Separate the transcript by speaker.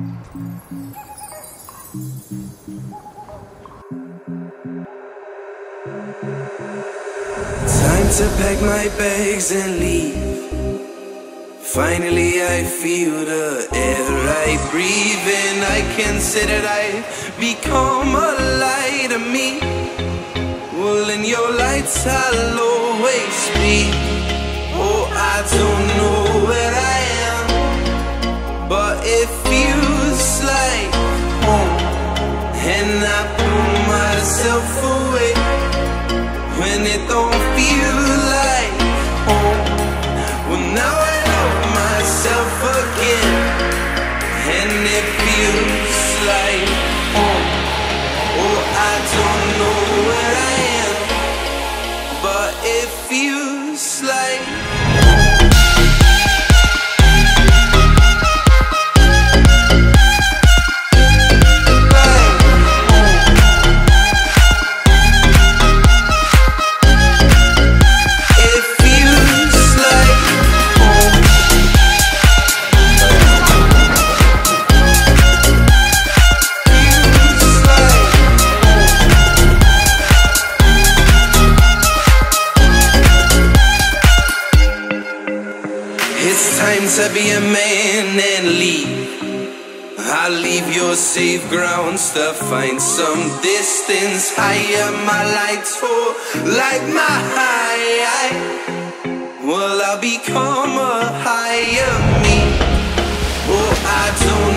Speaker 1: Time to pack my bags and leave. Finally I feel the air I breathe in. I can say that I've become a light of me. Well, in your lights I'll always be. Oh, I don't know where I am, but it feels like home. And I pull myself away when it don't feel like home. Well, now I love myself again, and it feels like home. Oh, I don't know where I am, but it feels like to be a man and leave. I'll leave your safe grounds to find some distance higher. My lights fall like my high. Well, I'll become a higher me. Oh, I don't